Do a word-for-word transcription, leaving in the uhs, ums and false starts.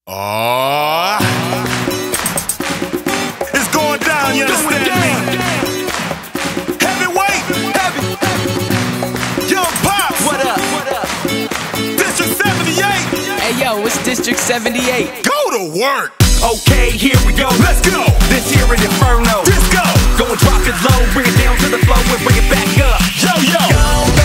Oh, it's going down, you understand me? Heavyweight, heavy, Young Pops. What up? What up? District seventy-eight. Hey yo, it's District seventy-eight. Go to work. Okay, here we go. Let's go. This here is Inferno. Disco. Go and drop it low, bring it down to the floor and bring it back up. Yo, yo.